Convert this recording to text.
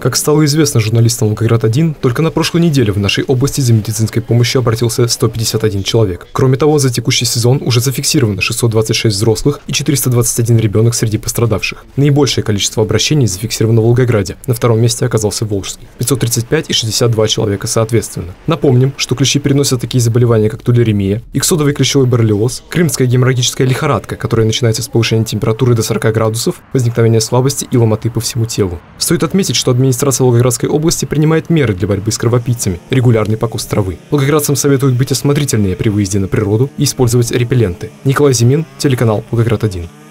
Как стало известно журналистам Волгоград-1, только на прошлой неделе в нашей области за медицинской помощью обратился 151 человек. Кроме того, за текущий сезон уже зафиксировано 626 взрослых и 421 ребенок среди пострадавших. Наибольшее количество обращений зафиксировано в Волгограде, на втором месте оказался Волжский. 535 и 62 человека соответственно. Напомним, что клещи переносят такие заболевания, как тулеремия, иксодовый клещевой боррелиоз, крымская геморрагическая лихорадка, которая начинается с повышения температуры до 40 градусов, возникновения слабости и ломоты по всему телу. Стоит отметить, что администрация Волгоградской области принимает меры для борьбы с кровопийцами, регулярный покос травы. Волгоградцам советуют быть осмотрительнее при выезде на природу и использовать репелленты. Николай Зимин, телеканал Волгоград-1.